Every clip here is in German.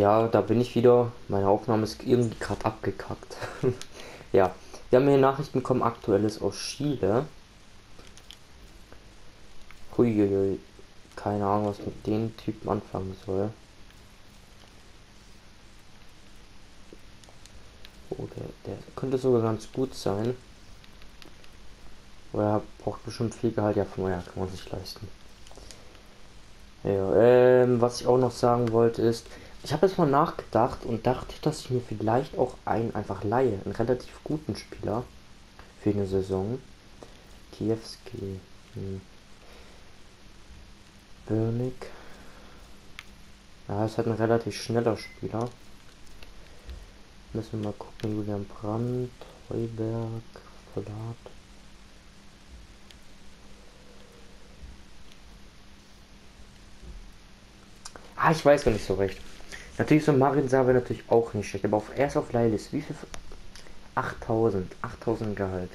Ja, da bin ich wieder. Meine Aufnahme ist irgendwie gerade abgekackt. Ja, wir haben hier Nachrichten bekommen, aktuelles aus Chile. Huiuiui. Keine Ahnung, was mit den Typen anfangen soll. Oh, der könnte sogar ganz gut sein. Aber er braucht bestimmt viel Gehalt. Ja, von ja, kann man sich leisten. Ja, was ich auch noch sagen wollte ist, ich habe jetzt mal nachgedacht und dachte, dass ich mir vielleicht auch einen einfach leihe. Einen relativ guten Spieler für eine Saison. Kiewski. Börnig. Ja, ist halt ein relativ schneller Spieler. Müssen wir mal gucken. Julian Brandt, Heuberg, Polat. Ah, ich weiß gar nicht so recht. Natürlich so ein Marin Sa wäre natürlich auch nicht schlecht. Aber erst auf Leilis. Wie viel? 8000. 8000 Gehalt.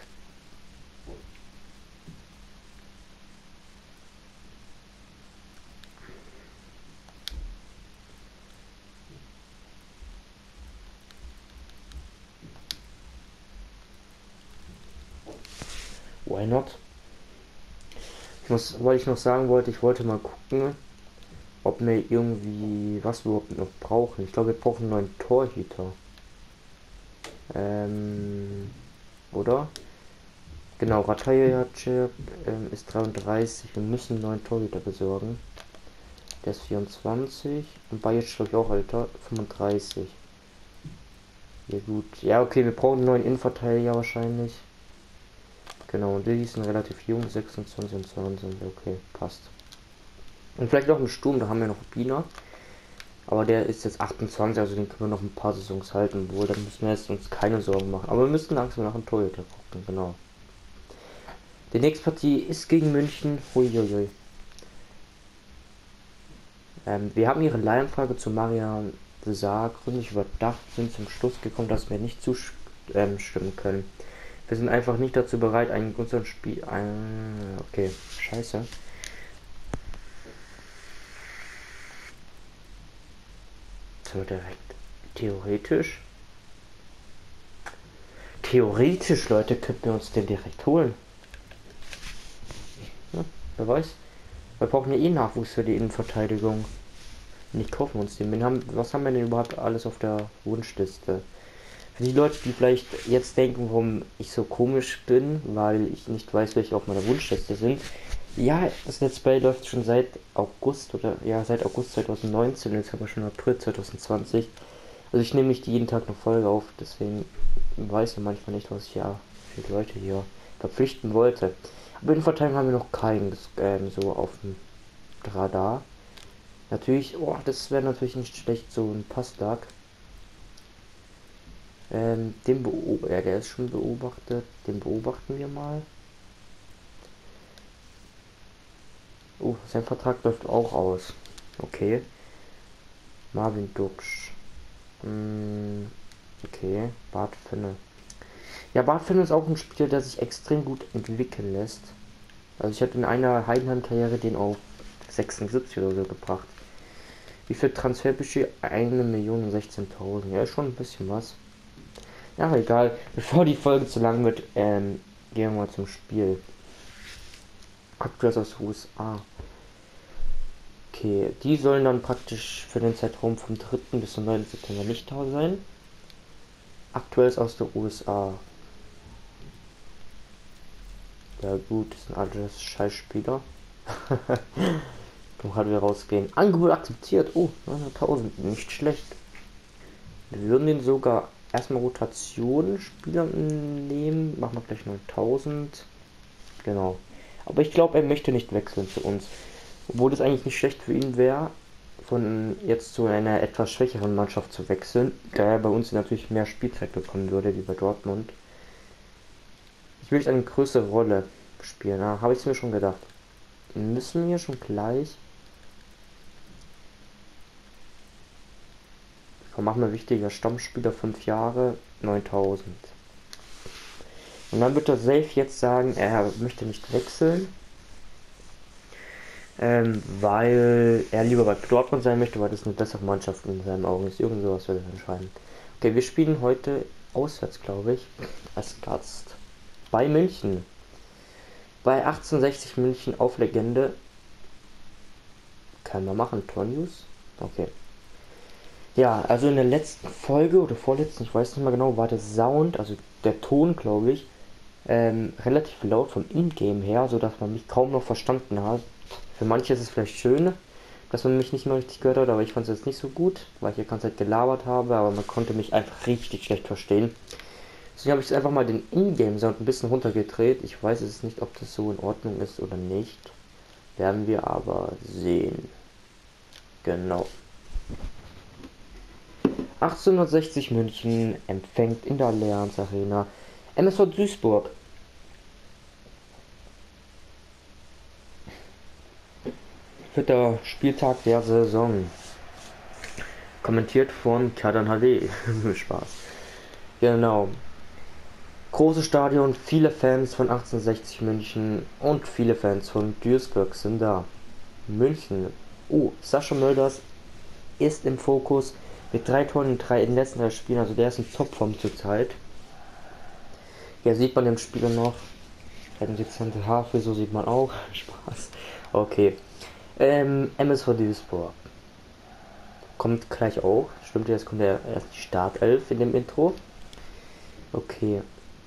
Why not? Weil ich noch sagen wollte, ich wollte mal gucken, ob wir irgendwie, was wir überhaupt noch brauchen. Ich glaube, wir brauchen einen neuen Torhüter. Oder? Genau, Ratajacek ist 33. Wir müssen einen neuen Torhüter besorgen. Der ist 24. Und Bajic glaube ich auch älter. 35. Ja gut. Ja, okay, wir brauchen einen neuen Innenverteidiger wahrscheinlich. Genau, und die sind relativ jung. 26 und 22. Okay, passt. Und vielleicht noch im Sturm, da haben wir noch Bina. Aber der ist jetzt 28, also den können wir noch ein paar Saisons halten. Wohl, dann müssen wir jetzt uns keine Sorgen machen. Aber wir müssen langsam nach dem Torhüter gucken, genau. Die nächste Partie ist gegen München. Huiuiui. Wir haben ihre Leihanfrage zu Marian de Saar gründlich überdacht, sind zum Schluss gekommen, dass wir nicht zustimmen können. Wir sind einfach nicht dazu bereit, unseren Spiel. Okay, scheiße. So, direkt. Theoretisch. Theoretisch, Leute, könnten wir uns den direkt holen. Ja, wer weiß. Wir brauchen ja eh Nachwuchs für die Innenverteidigung. Nicht kaufen wir uns den. Was haben wir denn überhaupt alles auf der Wunschliste? Für die Leute, die vielleicht jetzt denken, warum ich so komisch bin, weil ich nicht weiß, welche auf meiner Wunschliste sind. Ja, das Let's Play läuft schon seit August seit August 2019, jetzt haben wir schon April 2020. Also ich nehme nicht jeden Tag eine Folge auf, deswegen weiß ich manchmal nicht, was ich ja für die Leute hier verpflichten wollte. Aber in Verteidigung haben wir noch keinen so auf dem Radar. Natürlich, oh, das wäre natürlich nicht schlecht, so ein Passlag. Der ist schon beobachtet. Den beobachten wir mal. Oh, sein Vertrag läuft auch aus. Okay. Marvin Duksch. Okay. Bart Finne. Ja, Bart Finne ist auch ein Spieler, der sich extrem gut entwickeln lässt. Also ich hatte in einer Heidenheim-Karriere den auf 76 oder so gebracht. Wie viel Transferbudget? 1.016.000. Ja, ist schon ein bisschen was. Ja, egal. Bevor die Folge zu lang wird, gehen wir mal zum Spiel. Aktuell aus den USA. Okay, die sollen dann praktisch für den Zeitraum vom 3. bis zum 9. September nicht da sein. Aktuell ist aus den USA. Ja gut, das sind alles Scheißspieler. Dann können wir rausgehen. Angebot akzeptiert. Oh, 900.000. Nicht schlecht. Wir würden den sogar erstmal Rotationsspieler nehmen. Machen wir gleich 9.000. Genau. Aber ich glaube, er möchte nicht wechseln zu uns. Obwohl es eigentlich nicht schlecht für ihn wäre, von jetzt zu einer etwas schwächeren Mannschaft zu wechseln, da er bei uns natürlich mehr Spielzeit bekommen würde, wie bei Dortmund. Ich will jetzt eine größere Rolle spielen, habe ich mir schon gedacht. Müssen wir schon gleich. Komm, machen wir wichtiger Stammspieler 5 Jahre, 9.000. Und dann wird der Safe jetzt sagen, er möchte nicht wechseln. weil er lieber bei Dortmund sein möchte, weil das eine bessere Mannschaft in seinen Augen ist. Irgend sowas wird er entscheiden. Okay, wir spielen heute auswärts, glaube ich, als Gast bei München. Bei 1860 München auf Legende. Kann man machen, Tor-News? Okay. Ja, also in der letzten Folge oder vorletzten, ich weiß nicht mehr genau, war der Sound, also der Ton, glaube ich, relativ laut vom Ingame her, sodass man mich kaum noch verstanden hat. Für manche ist es vielleicht schön, dass man mich nicht mehr richtig gehört hat, aber ich fand es jetzt nicht so gut, weil ich die ganze Zeit gelabert habe, aber man konnte mich einfach richtig schlecht verstehen. Deswegen habe ich jetzt einfach mal den Ingame-Sound ein bisschen runtergedreht. Ich weiß es nicht, ob das so in Ordnung ist oder nicht. Werden wir aber sehen. Genau. 1860 München empfängt in der Allianz Arena MSV Duisburg. Vierter Spieltag der Saison. Kommentiert von Kadan HD. Spaß. Genau. Großes Stadion, viele Fans von 1860 München und viele Fans von Duisburg sind da. München. Oh, Sascha Mölders ist im Fokus mit 3 Toren in den letzten 3 Spielen. Also der ist in Topform zurzeit. Ja, sieht man dem Spieler noch. Er hat eine dezente Haarfrisur, sieht man auch. Spaß. Okay. MSV Duisburg. Kommt gleich auch. Stimmt, jetzt kommt erst die Startelf in dem Intro. Okay.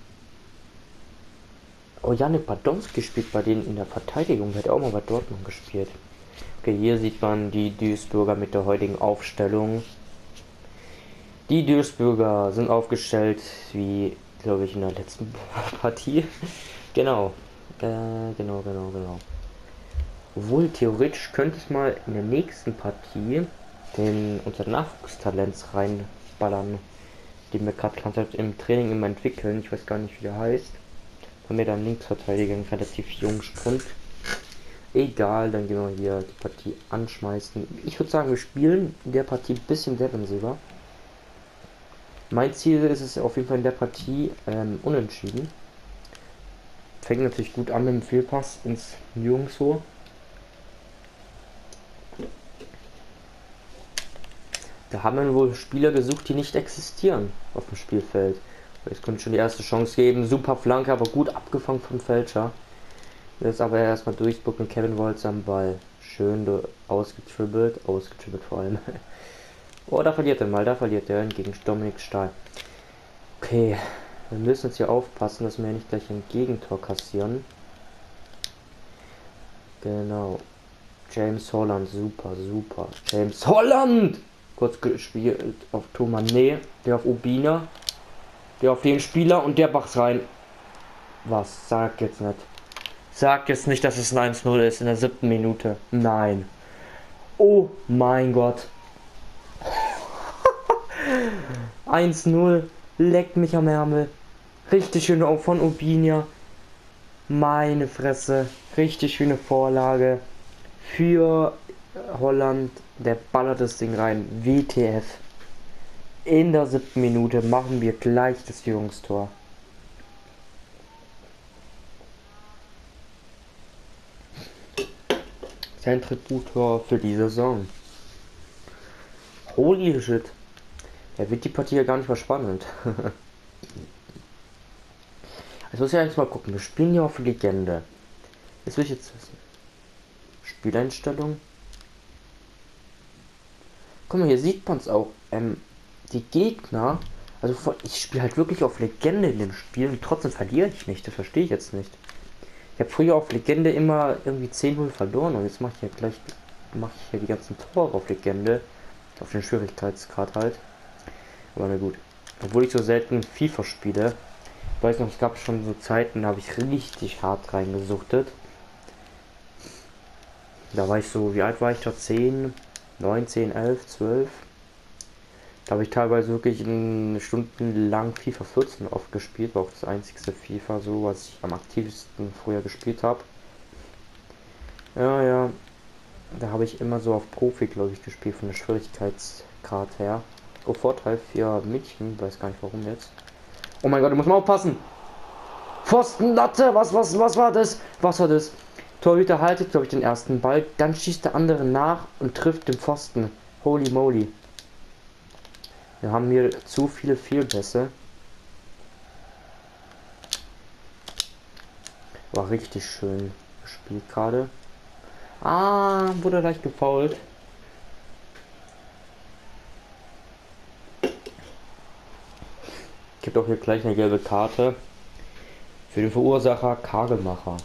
Oh, Janik Badowski spielt bei denen in der Verteidigung. Der hat auch mal bei Dortmund gespielt. Okay, hier sieht man die Duisburger mit der heutigen Aufstellung. Die Duisburger sind aufgestellt wie, glaube ich, in der letzten Partie. Genau. Genau. Obwohl, theoretisch könnte es mal in der nächsten Partie unser Nachwuchstalents reinballern, den wir gerade im Training immer entwickeln. Ich weiß gar nicht, wie der heißt. Haben wir dann Linksverteidiger, einen relativ jungen Sprint. Egal, dann gehen wir hier die Partie anschmeißen. Ich würde sagen, wir spielen in der Partie ein bisschen defensiver. Mein Ziel ist es auf jeden Fall in der Partie unentschieden. Fängt natürlich gut an mit dem Fehlpass ins Jungshof. Da haben wir wohl Spieler gesucht, die nicht existieren auf dem Spielfeld. Jetzt könnte schon die erste Chance geben. Super Flanke, aber gut abgefangen vom Fälscher. Jetzt aber erstmal Duisburg und Kevin Wolz am Ball. Schön ausgetribbelt vor allem. Oh, da verliert er gegen Dominik Stahl. Okay, wir müssen jetzt hier aufpassen, dass wir nicht gleich ein Gegentor kassieren. Genau. James Holland, super. James Holland! Kurz gespielt auf Tomane, der auf Ubina, der auf den Spieler und der macht rein. Was? Sag jetzt nicht. Sag jetzt nicht, dass es ein 1-0 ist in der 7. Minute. Nein. Oh mein Gott. 1-0. Leckt mich am Ärmel. Richtig schön auch von Ubinia. Meine Fresse. Richtig schöne Vorlage. Für Holland. Der ballert das Ding rein. WTF. In der 7. Minute machen wir gleich das Führungstor. Sein Tributtor für die Saison. Holy shit. Er wird die Partie ja gar nicht mehr spannend. Jetzt muss ich eigentlich mal gucken. Wir spielen ja auf Legende. Jetzt will ich jetzt wissen. Spieleinstellung. Guck mal, hier sieht man es auch. Die Gegner. Also ich spiele halt wirklich auf Legende in dem Spiel und trotzdem verliere ich nicht. Das verstehe ich jetzt nicht. Ich habe früher auf Legende immer irgendwie 10-0 verloren und jetzt mache ich ja die ganzen Tore auf Legende. Auf den Schwierigkeitsgrad halt. Aber na gut. Obwohl ich so selten FIFA spiele. Ich weiß noch, es gab schon so Zeiten, da habe ich richtig hart reingesuchtet. Da war ich so, wie alt war ich da? 10, 9, 10, 11, 12. Da habe ich teilweise wirklich stundenlang FIFA 14 oft gespielt. War auch das einzigste FIFA so, was ich am aktivsten früher gespielt habe. Ja. Da habe ich immer so auf Profi, glaube ich, gespielt, von der Schwierigkeitsgrad her. Oh, Vorteil für Mädchen, weiß gar nicht warum jetzt. Oh mein Gott, du musst mal aufpassen! Pfosten, Latte, was war das? Was war das? Torhüter haltet, glaube ich, den ersten Ball, dann schießt der andere nach und trifft den Pfosten. Holy moly. Wir haben hier zu viele Fehlpässe. War richtig schön gespielt gerade. Ah, wurde leicht gefoult. Gibt auch hier gleich eine gelbe Karte für den Verursacher Kagelmacher.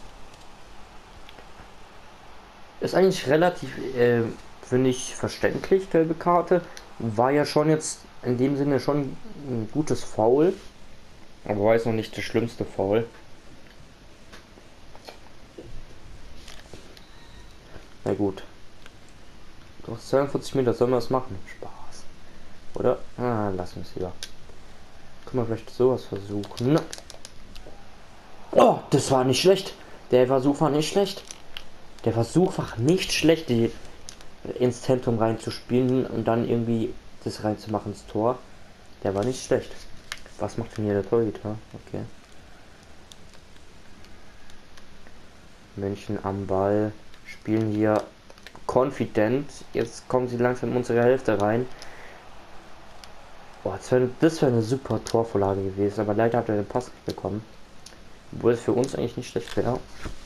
Ist eigentlich relativ, finde ich, verständlich, gelbe Karte. War ja schon jetzt in dem Sinne schon ein gutes Foul. Aber war jetzt noch nicht das schlimmste Foul. Na gut. Doch 42 Meter, sollen wir das machen? Spaß. Oder? Ah, lassen wir es lieber. Können wir vielleicht sowas versuchen. Oh, das war nicht schlecht. Der Versuch war nicht schlecht. Der Versuch war nicht schlecht, die ins Zentrum reinzuspielen und dann irgendwie das reinzumachen ins Tor. Der war nicht schlecht. Was macht denn hier der Torhüter? Okay. München am Ball. Spielen hier confident. Jetzt kommen sie langsam in unsere Hälfte rein. Boah, das wäre eine super Torvorlage gewesen, aber leider hat er den Pass nicht bekommen. Obwohl es für uns eigentlich nicht schlecht wäre.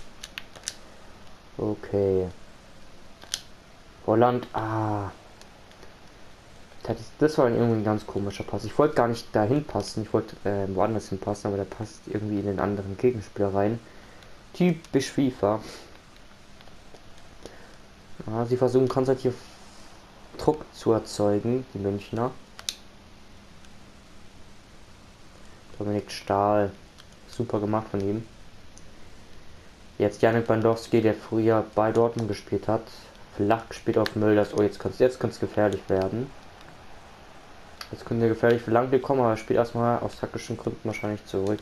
Okay. Holland, das war irgendwie ein ganz komischer Pass. Ich wollte gar nicht dahin passen, ich wollte woanders hinpassen, aber der passt irgendwie in den anderen Gegenspieler rein. Typisch FIFA. Sie versuchen konzentriert Druck zu erzeugen, die Münchner. Dominik Stahl, super gemacht von ihm. Jetzt Janik Bandowski, der früher bei Dortmund gespielt hat, flach gespielt auf Mölders. Oh, jetzt könnte es gefährlich werden. Jetzt könnte er gefährlich für Lange kommen, aber er spielt erstmal aus taktischen Gründen wahrscheinlich zurück.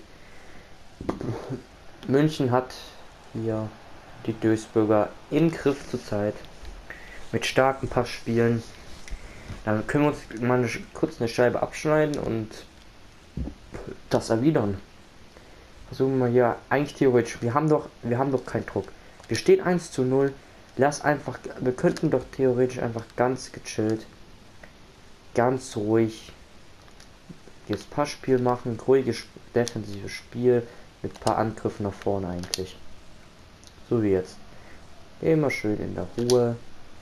München hat hier die Duisburger im Griff zurzeit. Mit starken Passspielen. Dann können wir uns mal kurz eine Scheibe abschneiden und das erwidern. Versuchen wir hier eigentlich theoretisch. Wir haben doch keinen Druck. Wir stehen 1:0. Wir könnten doch theoretisch einfach ganz gechillt, ganz ruhig das Passspiel machen, ruhiges defensives Spiel mit ein paar Angriffen nach vorne eigentlich. So wie jetzt. Immer schön in der Ruhe.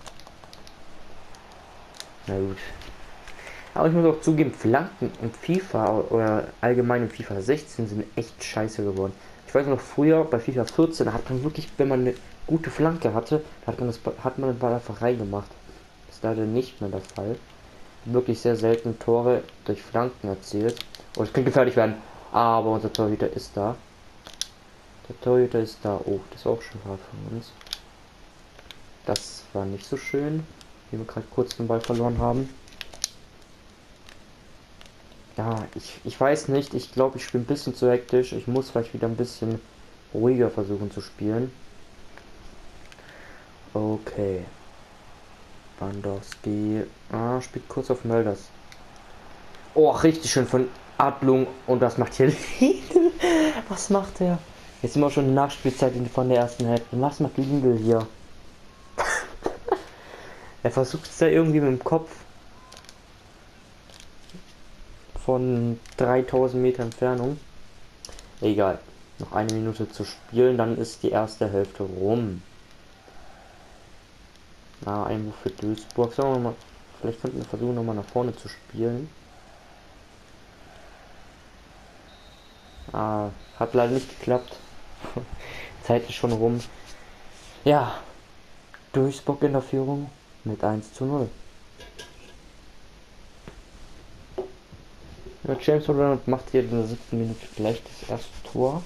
Na gut. Aber ich muss auch zugeben, Flanken in FIFA oder allgemein in FIFA 16 sind echt scheiße geworden. Ich weiß noch früher bei FIFA 14 hat man wirklich, wenn man eine gute Flanke hatte, hat man den Ball einfach reingemacht. Das ist leider nicht mehr der Fall. Wirklich sehr selten Tore durch Flanken erzielt. Oh, es könnte gefährlich werden. Aber unser Torhüter ist da. Der Torhüter ist da. Oh, das ist auch schon hart von uns. Das war nicht so schön, wie wir gerade kurz den Ball verloren haben. Ja, ich weiß nicht. Ich glaube, ich spiele ein bisschen zu hektisch. Ich muss vielleicht wieder ein bisschen ruhiger versuchen zu spielen. Okay. Bandowski. Spielt kurz auf Mölders. Oh, richtig schön von Adlung. Und was macht hier? Was macht er? Jetzt sind wir schon in der Nachspielzeit von der ersten Hälfte. Was macht Lindl hier? Er versucht es da irgendwie mit dem Kopf von 3000 Meter Entfernung. Egal. Noch eine Minute zu spielen, dann ist die erste Hälfte rum. Einwurf für Duisburg. Sagen wir mal, vielleicht könnten wir versuchen, nochmal nach vorne zu spielen. Hat leider nicht geklappt. Zeit ist schon rum. Ja, Duisburg in der Führung mit 1:0. Ja, James Holland macht hier in der 7. Minute gleich das erste Tor.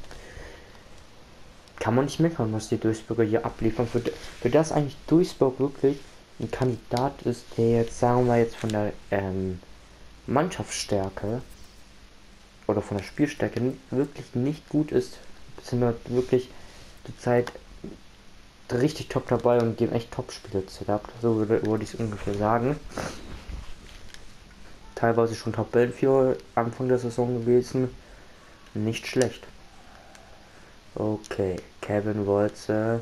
Kann man nicht meckern, was die Duisburger hier abliefern. Für das eigentlich Duisburg wirklich ein Kandidat ist, der jetzt, sagen wir jetzt von der Mannschaftsstärke oder von der Spielstärke wirklich nicht gut ist, sind wir wirklich zur Zeit richtig top dabei und geben echt Top-Spiele gehabt. So würde ich es ungefähr sagen. Teilweise schon Tabellenführer Anfang der Saison gewesen. Nicht schlecht. Okay. Kevin Wolze.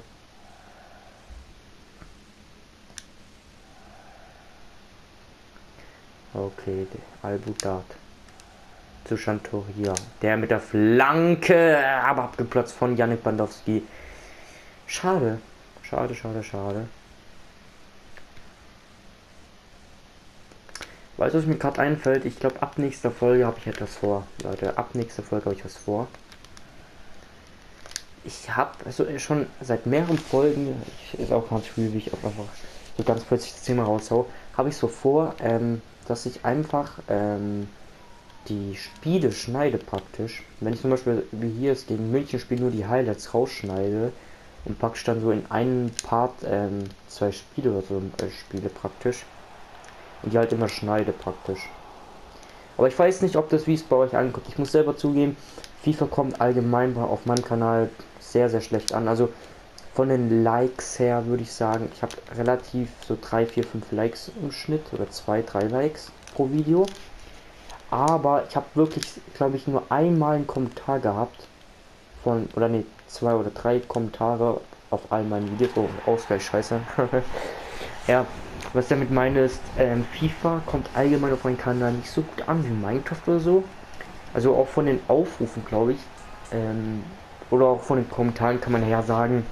Okay, Albudat. Zu Chantoria. Der mit der Flanke, aber abgeplatzt von Yannick Bandowski. Schade. Schade. Weißt du, was mir gerade einfällt? Ich glaube, ab nächster Folge habe ich etwas vor. Leute, ab nächster Folge habe ich was vor. Ich habe also schon seit mehreren Folgen, ist auch ganz schwierig, wie ich auch einfach so ganz plötzlich das Thema raushau, habe ich so vor, dass ich einfach die Spiele schneide praktisch. Wenn ich zum Beispiel, wie hier ist, gegen München Spiel nur die Highlights rausschneide und praktisch dann so in einem Part 2 Spiele oder so spiele praktisch. Und die halt immer schneide praktisch. Aber ich weiß nicht, ob das, wie es bei euch ankommt. Ich muss selber zugeben, FIFA kommt allgemein auf meinem Kanal sehr schlecht an. Also von den Likes her würde ich sagen, ich habe relativ so 3, 4, 5 Likes im Schnitt oder 2, 3 Likes pro Video. Aber ich habe wirklich, glaube ich, nur einmal einen Kommentar gehabt von, oder ne, 2 oder 3 Kommentare auf all meinen Videos. Oh, Ausgleich, scheiße. Ja, was ich damit meine ist, FIFA kommt allgemein auf meinen Kanal nicht so gut an wie Minecraft oder so. Also auch von den Aufrufen, glaube ich. Oder auch von den Kommentaren kann man ja sagen,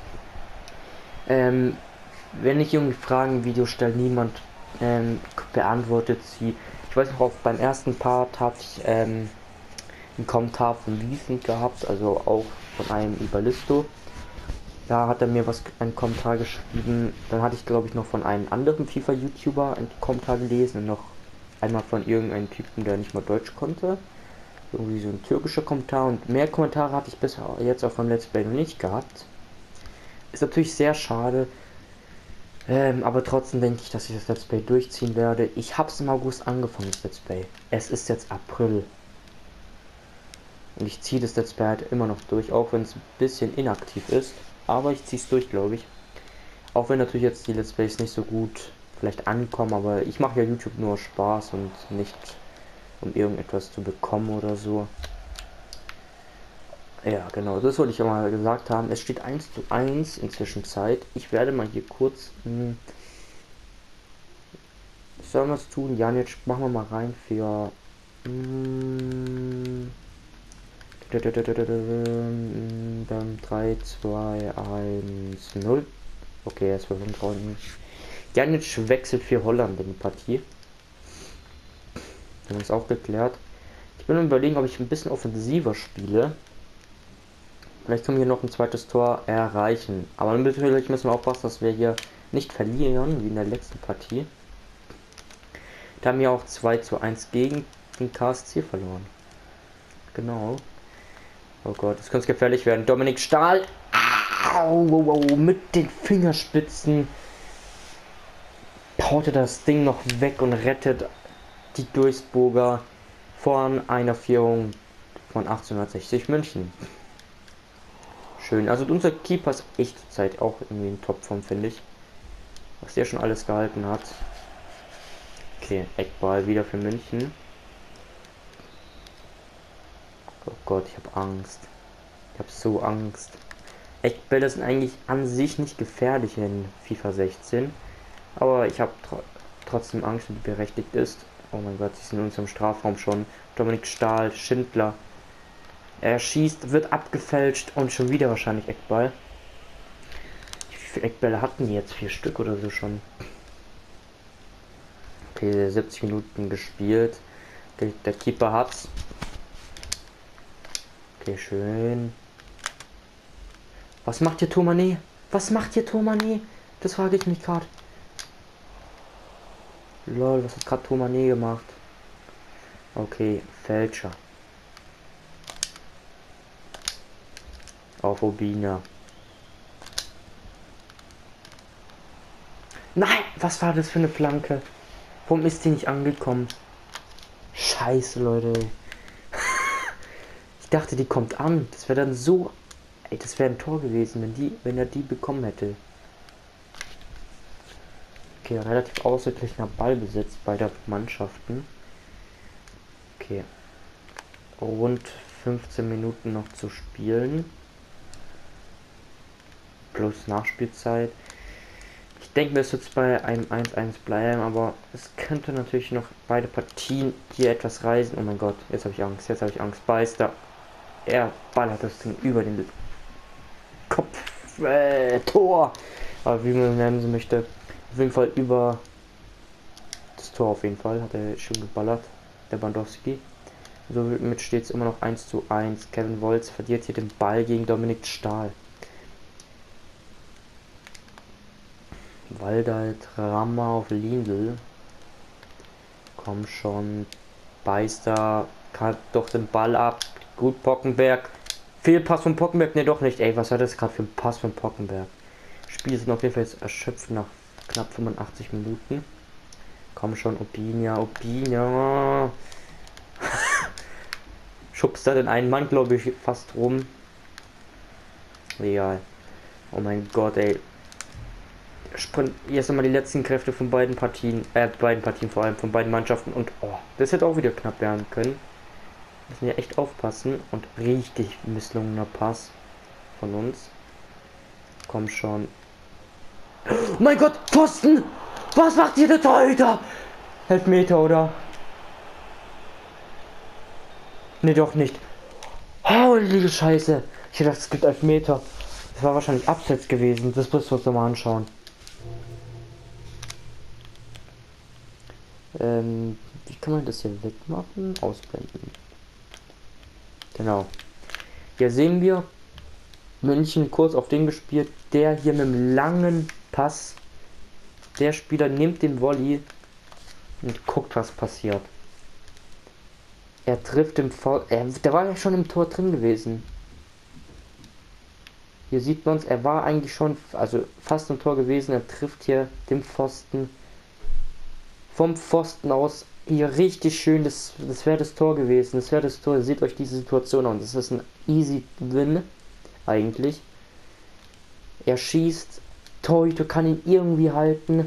wenn ich irgendwie Fragen im Video stelle, niemand beantwortet sie. Ich weiß noch, auch beim ersten Part hatte ich einen Kommentar von Wiesent gehabt, also auch von einem Überlisto. Da hat er mir einen Kommentar geschrieben. Dann hatte ich, glaube ich, noch von einem anderen FIFA-YouTuber einen Kommentar gelesen und noch einmal von irgendeinem Typen, der nicht mal Deutsch konnte. Irgendwie so ein türkischer Kommentar, und mehr Kommentare hatte ich bis jetzt auf meinem Let's Play noch nicht gehabt. Ist natürlich sehr schade. Aber trotzdem denke ich, dass ich das Let's Play durchziehen werde. Ich habe es im August angefangen, das Let's Play. Es ist jetzt April. Und ich ziehe das Let's Play halt immer noch durch, auch wenn es ein bisschen inaktiv ist. Aber ich ziehe es durch, glaube ich. Auch wenn natürlich jetzt die Let's Plays nicht so gut vielleicht ankommen, aber ich mache ja YouTube nur Spaß und nicht um irgendetwas zu bekommen oder so. Ja, genau, das wollte ich ja mal gesagt haben. Es steht 1:1 inzwischen Zeit. Ich werde mal hier kurz... sollen wir es tun? Jan, jetzt machen wir mal rein für... dann 3, 2, 1, 0. Okay, es wird umtrauen. Janic wechselt für Holland in die Partie. Haben wir es auch geklärt. Ich bin überlegen, ob ich ein bisschen offensiver spiele. Vielleicht können wir hier noch ein zweites Tor erreichen. Aber natürlich müssen wir aufpassen, dass wir hier nicht verlieren, wie in der letzten Partie. Da haben wir auch 2:1 gegen den KSC verloren. Genau. Oh Gott, das könnte gefährlich werden. Dominik Stahl. Au, mit den Fingerspitzen haut er das Ding noch weg und rettet die Duisburger von einer Führung von 1860 München. Schön. Also unser Keeper ist echt zur Zeit auch irgendwie in Topform, finde ich. Was der schon alles gehalten hat. Okay, Eckball wieder für München. Oh Gott, ich habe Angst. Ich habe so Angst. Eckbälle sind eigentlich an sich nicht gefährlich in FIFA 16. Aber ich habe trotzdem Angst, die berechtigt ist. Oh mein Gott, sie sind in unserem Strafraum schon. Dominik Stahl, Schindler. Er schießt, wird abgefälscht und schon wieder wahrscheinlich Eckball. Wie viele Eckbälle hatten die jetzt? 4 Stück oder so schon. Okay, 70 Minuten gespielt. Okay, der Keeper hat's. Okay, schön. Was macht hier Tomane? Was macht hier Tomane? Das frage ich mich gerade. Lol, was hat gerade Tomane gemacht? Okay, Fälscher. Auf Obina. Nein, was war das für eine Flanke? Warum ist die nicht angekommen? Scheiße, Leute. Ich dachte, die kommt an. Das wäre dann so... Ey, das wäre ein Tor gewesen, wenn er die bekommen hätte. Okay, relativ ausgeglichener Ballbesitz beider Mannschaften. Okay. Rund 15 Minuten noch zu spielen. plus Nachspielzeit. Ich denke, es wird bei einem 1-1 bleiben, aber es könnte natürlich noch beide Partien hier etwas reisen. Oh mein Gott, jetzt habe ich Angst, Beister. Er ballert das Ding über den Kopf, Tor. Aber wie man nennen möchte, auf jeden Fall über das Tor auf jeden Fall, hat er schön geballert, der Bandowski. Somit steht es immer noch 1:1. Kevin Volz verliert hier den Ball gegen Dominik Stahl. Waldalt, Rammer auf Lindl. Komm schon. Beister kann doch den Ball ab. Gut, Pockenberg. Fehlpass von Pockenberg. Ne, doch nicht. Ey, was war das gerade für ein Pass von Pockenberg? Spiel sind auf jeden Fall jetzt erschöpft nach knapp 85 Minuten. Komm schon, Opinia. Schubst da den einen Mann, glaube ich, fast rum. Egal. Oh mein Gott, ey. Sprint jetzt einmal die letzten Kräfte von beiden Partien, vor allem von beiden Mannschaften, und oh, das hätte auch wieder knapp werden können. Müssen wir echt aufpassen, und richtig misslungener Pass von uns. Komm schon. Oh mein Gott, Pfosten! Was macht ihr der Torhüter? Elfmeter, oder? Ne, doch nicht. Holy Scheiße. Ich dachte, es gibt Elfmeter. Das war wahrscheinlich abseits gewesen. Das müssen wir uns nochmal anschauen. Wie kann man das hier wegmachen? Ausblenden. Genau. Hier sehen wir München kurz auf den gespielt. Der hier mit dem langen Pass. Der Spieler nimmt den Volley und guckt, was passiert. Er trifft im der war ja schon im Tor drin gewesen. Hier sieht man es, er war eigentlich schon, also fast im Tor gewesen. Er trifft hier den Pfosten. Vom Pfosten aus hier richtig schön. Das wäre das Tor gewesen. Das wäre das Tor. Seht euch diese Situation an. Das ist ein easy Win eigentlich. Er schießt. Torhüter kann ihn irgendwie halten.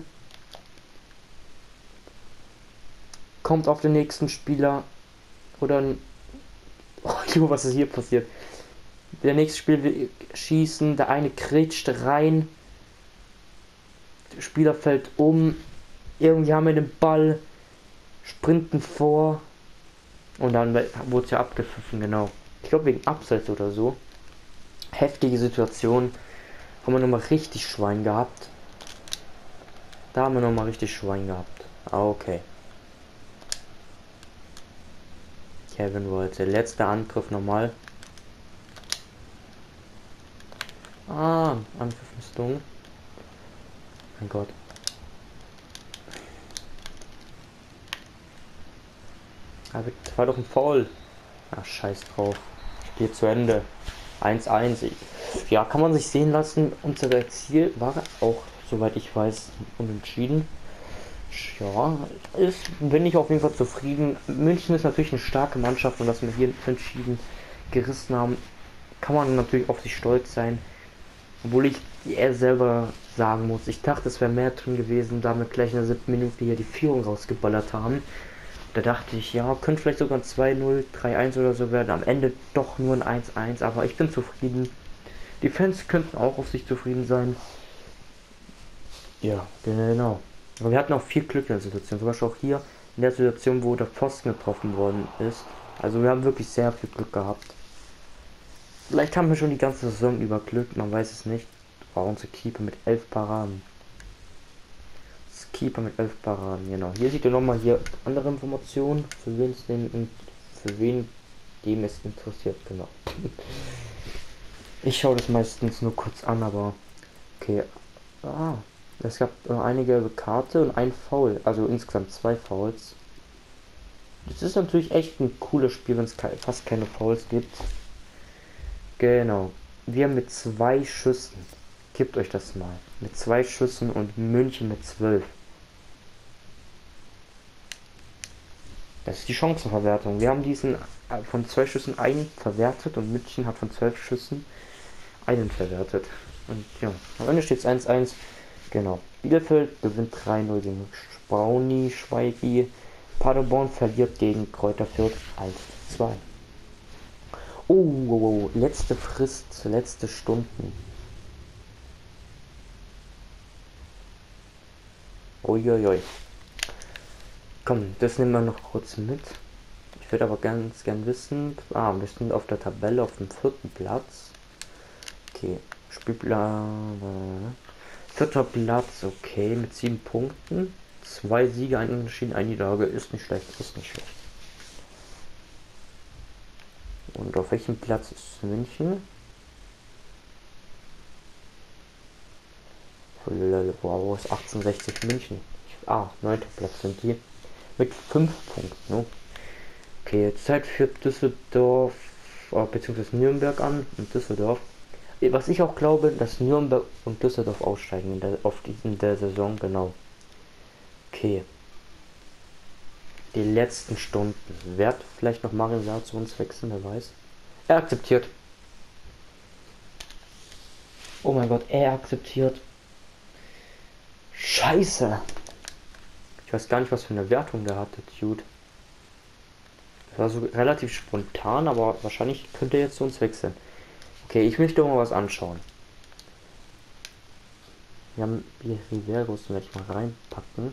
Kommt auf den nächsten Spieler. Oder ein... Oh, jo, was ist hier passiert? Der nächste Spieler will schießen. Der eine kretscht rein. Der Spieler fällt um. Irgendwie haben wir den Ball. Sprinten vor. Und dann wurde es ja abgepfiffen, genau. Ich glaube wegen Abseits oder so. Heftige Situation. Haben wir nochmal richtig Schwein gehabt. Da haben wir nochmal richtig Schwein gehabt. Okay. Kevin wollte. Letzter Angriff nochmal. Angriffsmistung. Mein Gott. Aber das war doch ein Foul. Ach, scheiß drauf. Spiel zu Ende. 1:1. Ja, kann man sich sehen lassen. Unser Ziel war auch, soweit ich weiß, unentschieden. Ja, bin ich auf jeden Fall zufrieden. München ist natürlich eine starke Mannschaft, und dass wir hier entschieden gerissen haben, kann man natürlich auf sich stolz sein. Obwohl ich eher selber sagen muss, ich dachte, es wäre mehr drin gewesen, da wir gleich in der 7. Minute hier die Führung rausgeballert haben. Da dachte ich, ja, könnte vielleicht sogar ein 2:0, 3:1 oder so werden. Am Ende doch nur ein 1:1, aber ich bin zufrieden. Die Fans könnten auch auf sich zufrieden sein. Ja, genau. Aber wir hatten auch viel Glück in der Situation. Zum Beispiel auch hier in der Situation, wo der Pfosten getroffen worden ist. Also wir haben wirklich sehr viel Glück gehabt. Vielleicht haben wir schon die ganze Saison über Glück, man weiß es nicht. War unser Keeper mit 11 Paraden. Keeper mit 11 Paraden, genau. Hier seht ihr nochmal hier andere Informationen, für wen dem es interessiert, genau. Ich schaue das meistens nur kurz an, aber okay. Es gab eine gelbe Karte und ein Foul, also insgesamt 2 Fouls. Das ist natürlich echt ein cooles Spiel, wenn es fast keine Fouls gibt. Genau. Wir mit 2 Schüssen. Gebt euch das mal. Mit 2 Schüssen und München mit 12. Das ist die Chancenverwertung. Wir haben diesen von 2 Schüssen einen verwertet, und München hat von 12 Schüssen einen verwertet. Und ja, am Ende steht es 1:1. Genau. Bielefeld gewinnt 3:0 gegen Braunschweig. Paderborn verliert gegen Kräuter Fürth 1:2. Oh, letzte Frist, letzte Stunden. Uiuiui. Komm, das nehmen wir noch kurz mit. Ich würde aber ganz gern wissen. Wir sind auf der Tabelle auf dem 4. Platz. Okay, Spielplan. 4. Platz, okay, mit 7 Punkten. 2 Siege, ein Unentschieden, eine Niederlage. Ist nicht schlecht, ist nicht schlecht. Und auf welchem Platz ist München? Wow, ist 1860 München. 9. Platz sind die. Mit 5 Punkten. Okay, jetzt Zeit für Düsseldorf, beziehungsweise Nürnberg an und Düsseldorf. Was ich auch glaube, dass Nürnberg und Düsseldorf aussteigen in der Saison, genau. Okay. Die letzten Stunden. Wird vielleicht noch Mario Sarr zu uns wechseln, wer weiß. Er akzeptiert. Oh mein Gott, er akzeptiert. Scheiße. Ich weiß gar nicht, was für eine Wertung der hatte, Dude. Das war so relativ spontan, aber wahrscheinlich könnte er jetzt zu uns wechseln. Okay, ich möchte mal was anschauen. Wir haben hier Riveros, den werde ich mal reinpacken.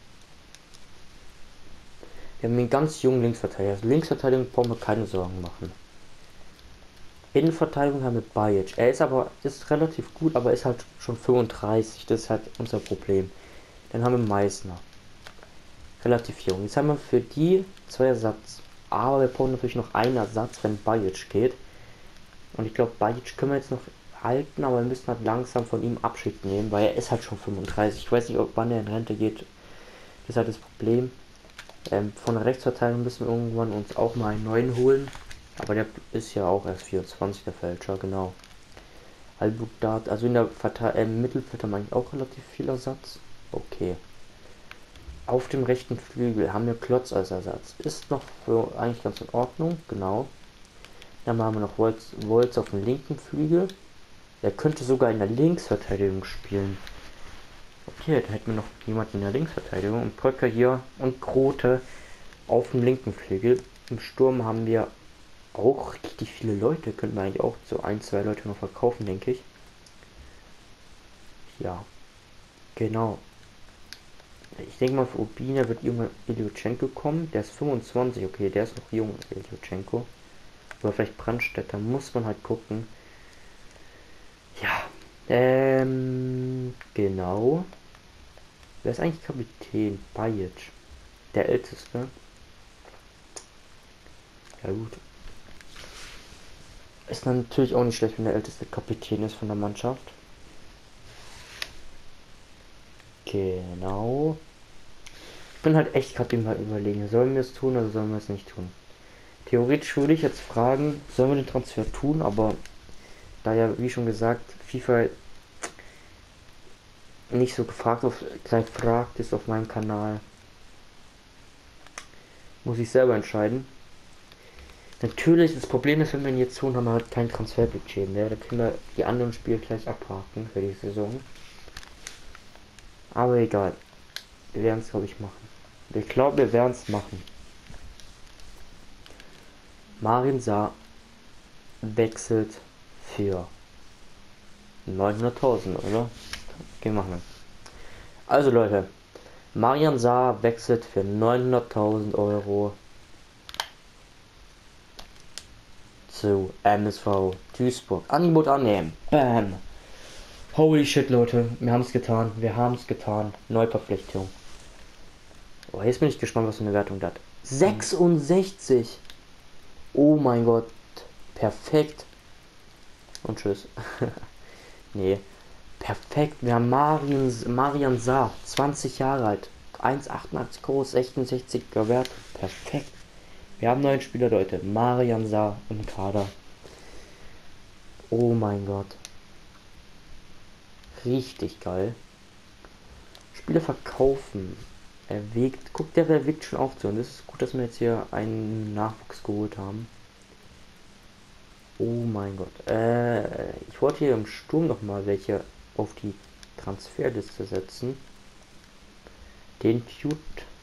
Wir haben einen ganz jungen Linksverteidiger. Also Linksverteidigung brauchen wir keine Sorgen machen. Innenverteidigung haben wir Bajic. Ist relativ gut, aber ist halt schon 35. Das ist halt unser Problem. Dann haben wir Meißner. Relativ jung. Jetzt haben wir für die 2 Ersatz. Aber wir brauchen natürlich noch einen Ersatz, wenn Bajic geht. Und ich glaube, Bajic können wir jetzt noch halten, aber wir müssen halt langsam von ihm Abschied nehmen, weil er ist halt schon 35. Ich weiß nicht, wann er in Rente geht. Das ist halt das Problem. Von der Rechtsverteidigung müssen wir irgendwann uns auch mal einen neuen holen. Aber der ist ja auch erst 24, der Fälscher, genau. Al-Bugdad, also in der Mittelfeld haben wir eigentlich auch relativ viel Ersatz. Okay. Auf dem rechten Flügel haben wir Klotz als Ersatz. Ist noch eigentlich ganz in Ordnung, genau. Dann haben wir noch Wolz auf dem linken Flügel. Der könnte sogar in der Linksverteidigung spielen. Okay, da hätten wir noch jemanden in der Linksverteidigung. Und Bröcker hier und Grote auf dem linken Flügel. Im Sturm haben wir auch richtig viele Leute. Könnten wir eigentlich auch so 1, 2 Leute noch verkaufen, denke ich. Ja, genau. Ich denke mal, für Urbina wird irgendwann Ilyuchenko kommen. Der ist 25, okay, der ist noch jung, Ilyuchenko. Oder vielleicht Brandstätter, muss man halt gucken. Ja, genau. Wer ist eigentlich Kapitän? Bajic. Der Älteste. Ja gut. Ist dann natürlich auch nicht schlecht, wenn der älteste Kapitän ist von der Mannschaft. Genau. Ich bin halt echt gerade überlegen, sollen wir es tun oder sollen wir es nicht tun? Theoretisch würde ich jetzt fragen, sollen wir den Transfer tun, aber da ja, wie schon gesagt, FIFA nicht so gefragt ist auf meinem Kanal, muss ich selber entscheiden. Natürlich, das Problem ist, wenn wir ihn jetzt tun, haben wir halt kein Transferbudget mehr. Da können wir die anderen Spiele gleich abhaken für die Saison. Aber egal. Wir werden es, glaube ich, machen. Ich glaube, wir werden es machen. Marin Sarr wechselt für 900.000, oder? Okay, machen wir. Also Leute, Marian Sarr wechselt für 900.000 Euro zu MSV Duisburg. Angebot annehmen. Bam. Holy shit, Leute. Wir haben es getan. Wir haben es getan. Neuverpflichtung. Oh, jetzt bin ich gespannt, was für eine Wertung das hat. 66. Oh mein Gott. Perfekt. Und tschüss. Nee. Perfekt. Wir haben Marian Sarr. 20 Jahre alt. 1,88 groß. 66er Wert. Perfekt. Wir haben neuen Spieler, Leute. Marian Sarr im Kader. Oh mein Gott. Richtig geil. Spieler verkaufen. Guckt, der wiegt schon auf zu. Und es ist gut, dass wir jetzt hier einen Nachwuchs geholt haben. Oh mein Gott. Ich wollte hier im Sturm noch mal welche auf die Transferliste setzen. Den Cute.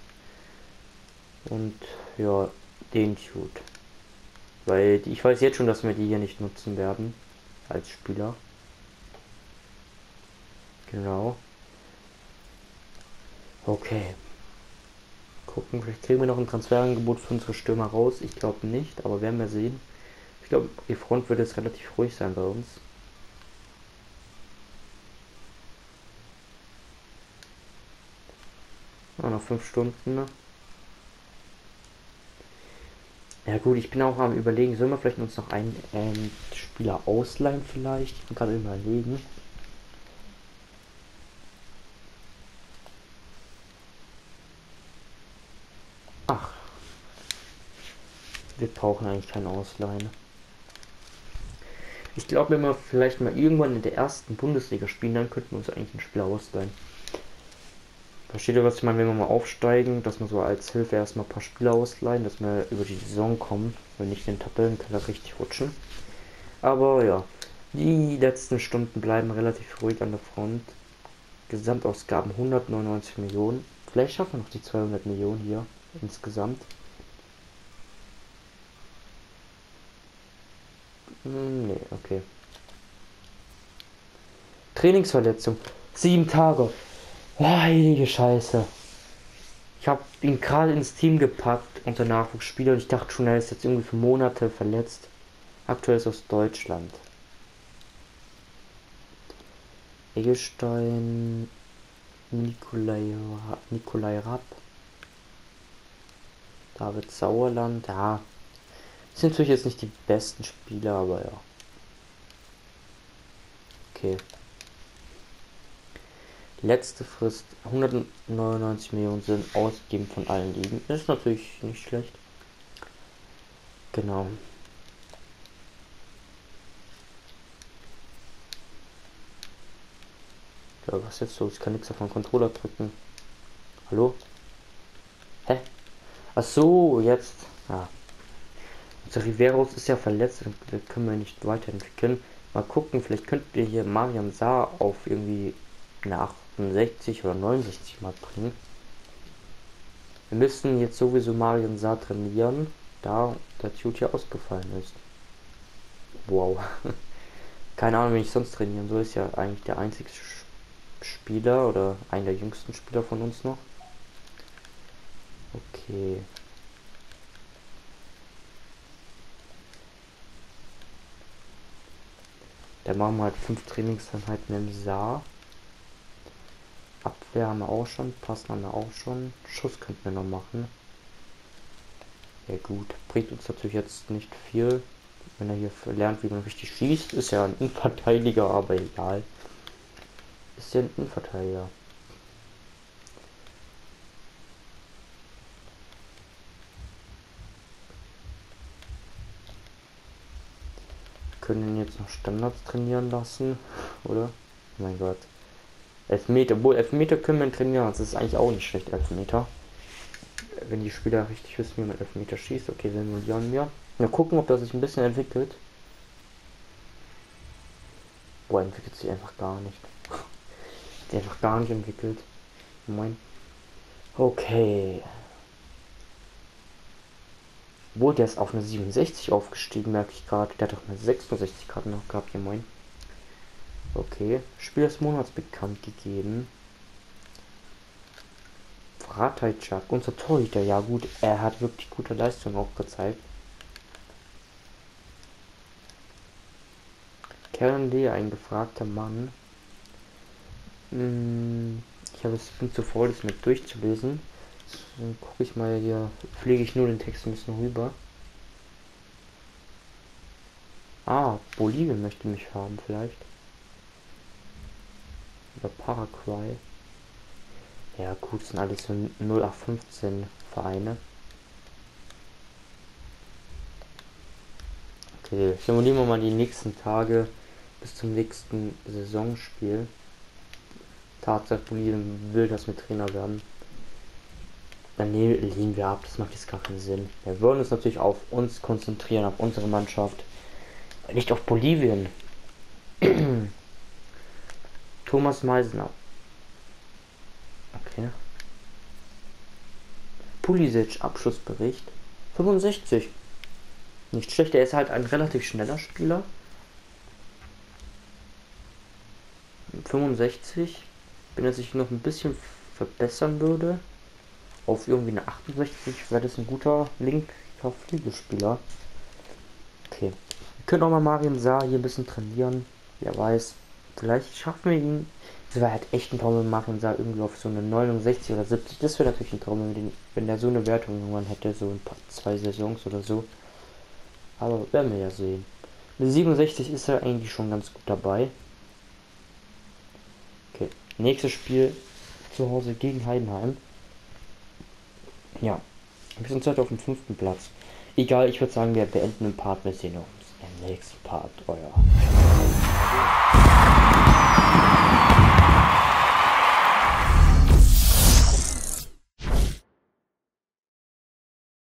Und ja, den Cute. Weil ich weiß jetzt schon, dass wir die hier nicht nutzen werden. Als Spieler. Genau. Okay. Gucken, vielleicht kriegen wir noch ein Transferangebot für unsere Stürmer raus. Ich glaube nicht, aber werden wir sehen. Ich glaube, die Front wird jetzt relativ ruhig sein bei uns. Ja, noch 5 Stunden. Ne? Ja gut, ich bin auch am überlegen, sollen wir vielleicht uns noch einen Spieler ausleihen vielleicht? Ich bin gerade überlegen. Ach, wir brauchen eigentlich keine Ausleihen. Ich glaube, wenn wir vielleicht mal irgendwann in der ersten Bundesliga spielen, dann könnten wir uns eigentlich einen Spieler ausleihen. Versteht ihr, was ich meine, wenn wir mal aufsteigen, dass wir so als Hilfe erstmal ein paar Spieler ausleihen, dass wir über die Saison kommen, wenn nicht in den Tabellenkeller richtig rutschen. Aber ja, die letzten Stunden bleiben relativ ruhig an der Front. Gesamtausgaben 199 Millionen. Vielleicht schaffen wir noch die 200 Millionen hier insgesamt. Nee, okay. Trainingsverletzung. 7 Tage. Heilige Scheiße. Ich habe ihn gerade ins Team gepackt unter Nachwuchsspieler und ich dachte schon, er ist jetzt irgendwie für Monate verletzt. Aktuell ist aus Deutschland. Eggestein, Nikolai Rapp, David Sauerland, ja. Sind natürlich jetzt nicht die besten Spieler, aber ja. Okay. Letzte Frist 199 Millionen sind ausgegeben von allen Ligen. Ist natürlich nicht schlecht. Genau. Ja, was jetzt so? Ich kann nichts auf meinen Controller drücken. Hallo? Hä? Ach so, jetzt. Ja. Also Riveros ist ja verletzt, da können wir nicht weiterentwickeln. Mal gucken, vielleicht könnten wir hier Marian Saar auf irgendwie eine 68 oder 69 mal bringen. Wir müssen jetzt sowieso Marian Saar trainieren, da der Tute ja ausgefallen ist. Wow. Keine Ahnung, wenn ich sonst trainieren soll, ist ja eigentlich der einzige Spieler oder einer der jüngsten Spieler von uns noch. Okay. Dann machen wir halt 5 Trainingseinheiten im Saar. Abwehr haben wir auch schon, Passen haben wir auch schon, Schuss könnten wir noch machen. Ja gut, bringt uns natürlich jetzt nicht viel. Wenn er hier lernt, wie man richtig schießt, ist ja ein Innenverteidiger, aber egal. Ist ja ein Innenverteidiger. Können ihn jetzt noch Standards trainieren lassen, oder? Oh mein Gott. Elfmeter, obwohl Elfmeter können wir trainieren, das ist eigentlich auch nicht schlecht, Elfmeter. Wenn die Spieler richtig wissen, wie man Elfmeter schießt, okay, simulieren wir. Mal gucken, ob das sich ein bisschen entwickelt. Boah, entwickelt sich einfach gar nicht. Die einfach gar nicht entwickelt. Moin. Okay. Wo der ist auf eine 67 aufgestiegen, merke ich gerade. Der hat doch eine 66 gerade noch gehabt, hier moin. Okay. Spiel des Monats bekannt gegeben. Ratajczak, unser Torhüter, ja gut, er hat wirklich gute Leistung auch gezeigt. Karen Lee, ein gefragter Mann. Bin zu faul, das mit durchzulesen. Dann gucke ich mal hier, pflege ich nur den Text ein bisschen rüber. Ah, Bolivien möchte mich haben vielleicht. Oder Paraguay. Ja gut, das sind alles so 0815 Vereine. Okay, simulieren wir mal die nächsten Tage bis zum nächsten Saisonspiel. Tatsache, Bolivien will das mit Trainer werden. Dann lehnen wir ab, das macht jetzt gar keinen Sinn. Wir wollen uns natürlich auf uns konzentrieren, auf unsere Mannschaft. Nicht auf Bolivien. Thomas Meisner. Okay. Pulisic, Abschlussbericht. 65. Nicht schlecht, er ist halt ein relativ schneller Spieler. 65. Bin jetzt noch ein bisschen verbessern würde, auf irgendwie eine 68, wäre das ein guter linker Flügelspieler. Okay. Wir können auch mal Mariam Sarr hier ein bisschen trainieren. Wer weiß. Vielleicht schaffen wir ihn. Das wäre halt echt ein Traum, wenn Mariam Sarr irgendwie auf so eine 69 oder 70. Das wäre natürlich ein Traum, wenn der so eine Wertung irgendwann hätte, so ein paar 2 Saisons oder so. Aber werden wir ja sehen. Mit 67 ist er eigentlich schon ganz gut dabei. Okay. Nächstes Spiel zu Hause gegen Heidenheim. Ja. Wir sind heute auf dem 5. Platz. Egal, ich würde sagen, wir beenden den Part. Wir sehen uns im nächsten Part. Euer.